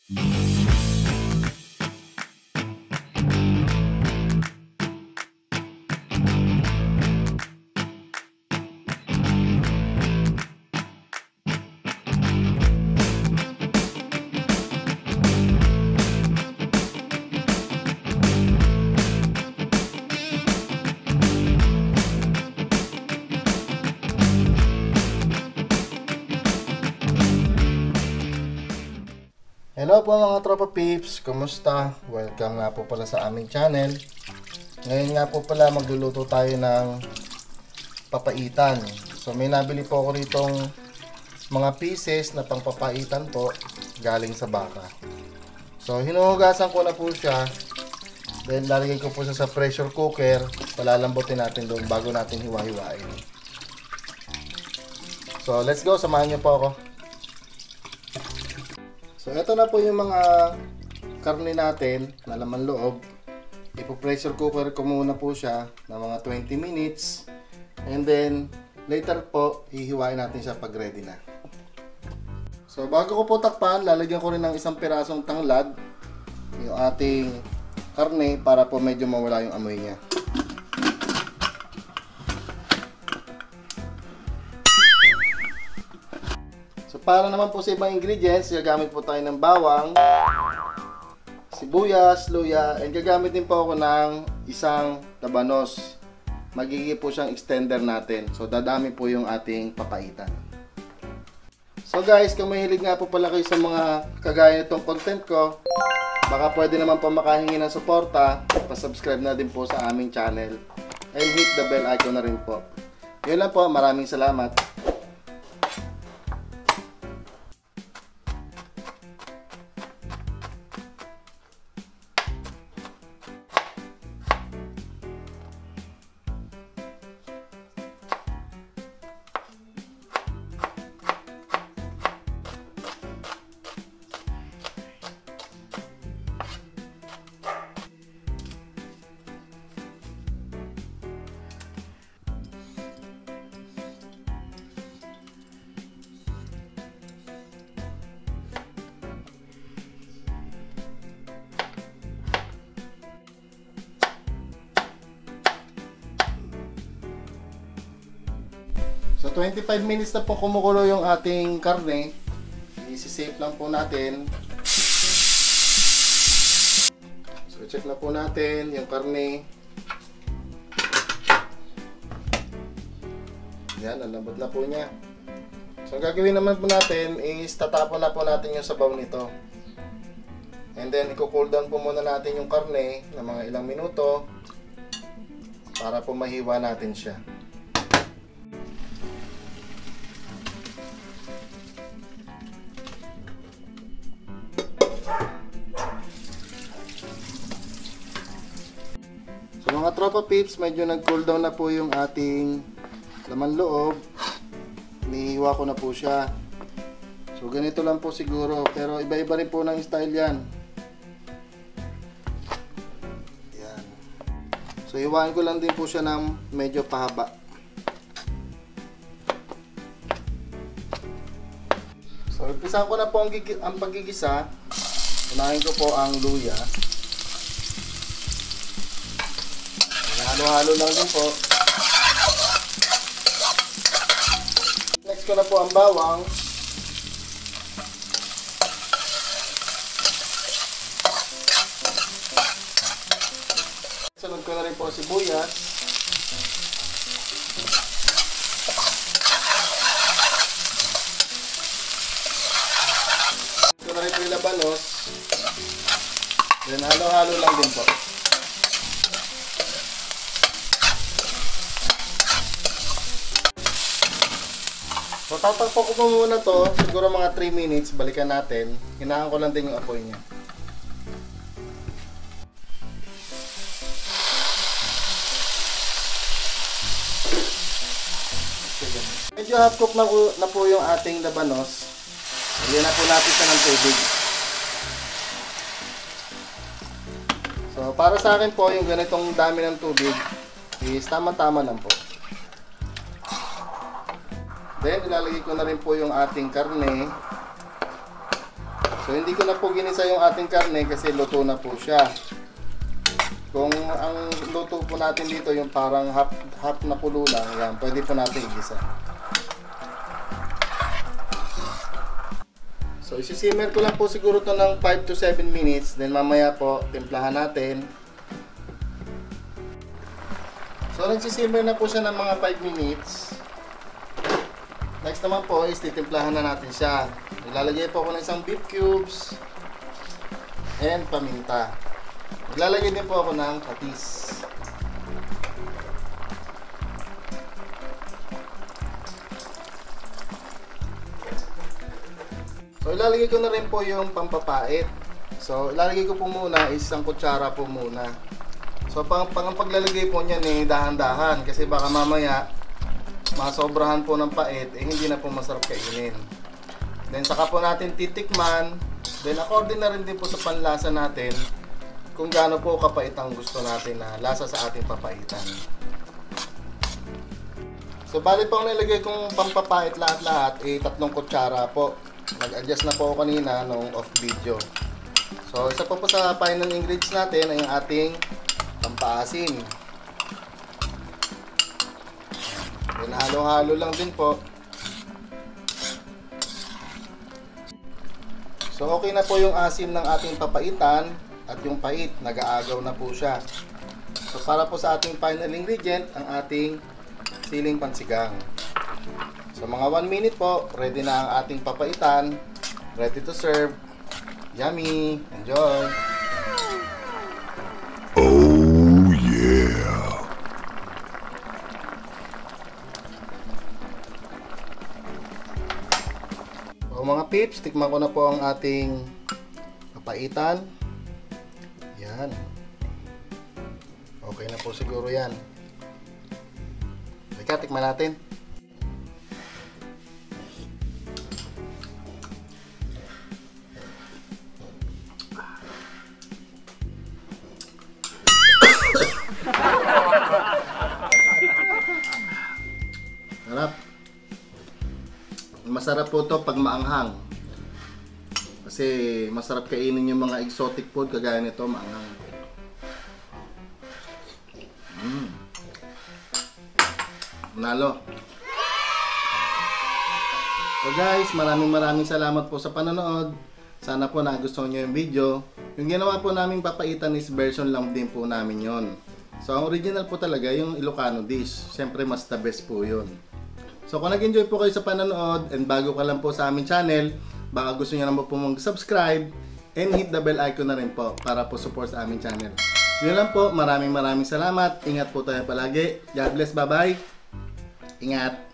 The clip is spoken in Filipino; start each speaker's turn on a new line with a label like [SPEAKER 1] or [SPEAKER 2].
[SPEAKER 1] Hello po mga tropa peeps, kumusta? Welcome nga po pala sa aming channel. Ngayon nga po pala magluluto tayo ng papaitan. So may nabili po ako ritong mga pieces na pangpapaitan po galing sa baka. So hinuhugasan ko na po siya. Then lalagay ko po siya sa pressure cooker. Palalambutin natin doon bago natin hiwa-hiwain. So let's go, samahan niyo po ako. So, ito na po yung mga karne natin na laman loob. Ipo-pressure cooker ko muna po siya ng mga 20 minutes. And then, later po, hihiwain natin siya pag ready na. So, bago ko po takpan, lalagyan ko rin ng isang pirasong tanglad yung ating karne para po medyo mawala yung amoy niya. Para naman po sa ibang ingredients, gagamit po tayo ng bawang, sibuyas, luya, and gagamit din po ako ng isang labanos. Magiging po siyang extender natin. So, dadami po yung ating papaitan. So guys, kung mahilig nga po pala kayo sa mga kagaya nitong content ko, baka pwede naman po makahingi ng suporta, pa-subscribe na din po sa aming channel, and hit the bell icon na rin po. Yun lang po, maraming salamat. So 25 minutes na po kumukulo yung ating karne. I-save lang po natin. So check na po natin yung karne. Yan, ang lambot na po niya. So ang gagawin naman po natin is tatapon na po natin yung sabaw nito. And then i-cool down po muna natin yung karne ng mga ilang minuto para po mahiwa natin siya. Mga tropa peeps, medyo nag-cool down na po yung ating laman loob. Nihiwa ko na po siya. So ganito lang po siguro, pero iba-iba rin po ng style yan. Yan. So hiwain ko lang din po siya ng medyo pahaba. So umpisahan ko na po ang paggigisa. Unahin ko po ang luya. Halo-halo lang din po. Next ko na po ang bawang. Sunod ko na rin po sibuyas. Ito na rin po yung labanos. Then halo-halo lang din po. So tatakpo ko po muna to, siguro mga 3 minutes, balikan natin. Hinahan ko lang din yung apoy niya. Medyo half cook na po yung ating labanos. Lagyan na po natin siya ng tubig. So para sa akin po, yung ganitong dami ng tubig is tama-tama lang po. Then, ilalagay ko na rin po yung ating karne. So hindi ko na po ginisa yung ating karne kasi luto na po siya. Kung ang luto po natin dito yung parang half na kulo lang, yan, pwede po natin igisa. So isisimmer ko lang po siguro to ng 5 to 7 minutes, then mamaya po timplahan natin. So nagsisimmer na po siya ng mga 5 minutes. Next naman po is titimplahan na natin siya. Ilalagay po ako ng isang beef cubes and paminta. Maglalagay din po ako ng patis. So ilalagay ko na rin po yung pampapait. So ilalagay ko po muna is isang kutsara po muna. So pang paglalagay po niyan eh dahan-dahan kasi baka mamaya masobrahan po ng pait eh hindi na po masarap kainin. Then saka po natin titikman. Then according na rin din po sa panlasa natin kung gaano po kapait ang gusto natin na lasa sa ating papaitan. So bali po ang nilagay kong pampapait lahat-lahat eh 3 kutsara po. Nag-adjust na po ako kanina nung off video. So isa po sa final ingredients natin ay yung ating pampaasim. Then halo-halo lang din po. So okay na po yung asim ng ating papaitan at yung pait, nag-aagaw na po siya. So para po sa ating final ingredient, ang ating siling pansigang. So mga 1 minute po, ready na ang ating papaitan. Ready to serve. Yummy! Enjoy!
[SPEAKER 2] Oh yeah!
[SPEAKER 1] So mga pips, tikman ko na po ang ating papaitan. Yan. Okay na po siguro yan. Teka, tikman natin. Sarap. Masarap po to pag maanghang. Kasi masarap kainin yung mga exotic food kagaya nito, maanghang. Nalo. So guys, maraming salamat po sa panonood. Sana po nagustuhan nyo yung video. Yung ginawa po naming papaitan is version lang din po namin yon. So ang original po talaga yung Ilocano dish. Siyempre mas the best po yun. So kung nag-enjoy po kayo sa panonood and bago ka lang po sa aming channel, baka gusto nyo naman po mag-subscribe and hit the bell icon na rin po para po support sa aming channel. Yun lang po, maraming salamat. Ingat po tayo palagi. God bless, bye bye. Ingat.